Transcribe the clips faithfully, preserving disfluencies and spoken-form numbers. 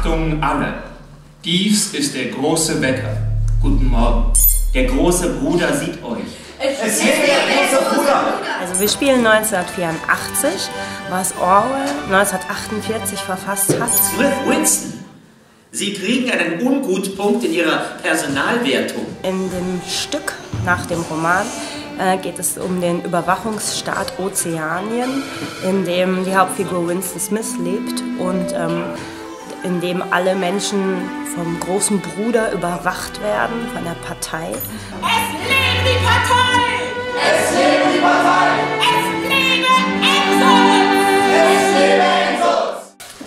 Achtung alle! Dies ist der große Wecker. Guten Morgen. Der große Bruder sieht euch. Es ist der große Bruder! Also wir spielen neunzehnhundertvierundachtzig, was Orwell neunzehnhundertachtundvierzig verfasst hat. Smith Winston, Sie kriegen einen Ungutpunkt in Ihrer Personalwertung. In dem Stück nach dem Roman äh, geht es um den Überwachungsstaat Ozeanien, in dem die Hauptfigur Winston Smith lebt und ähm, in dem alle Menschen vom großen Bruder überwacht werden, von der Partei. Es lebe die Partei! Es lebe die Partei! Es lebe Ensus! Es lebe Ensus!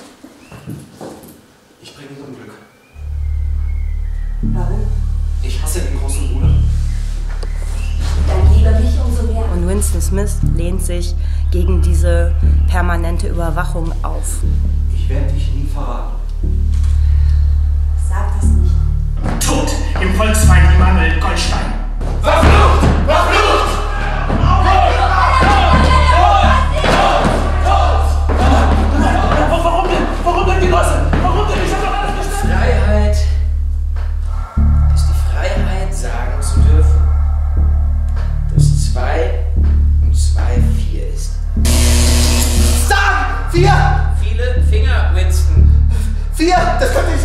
Ich bringe ihn Unglück. Warum? Ich hasse den großen Bruder. Dann liebe mich umso mehr. Und Winston Smith lehnt sich gegen diese permanente Überwachung auf. Ich werde dich nie verraten. Sag das nicht. Tod im Volksfeind Immanuel Goldstein. Verflucht! Verflucht! Warum denn? Warum denn die Leute? Warum denn? Ich hab doch alles gestellt. Freiheit ist die Freiheit, sagen zu dürfen, dass zwei und zwei vier ist. Sagen! Vier! Viele Finger, Winston. Vier! Das könnte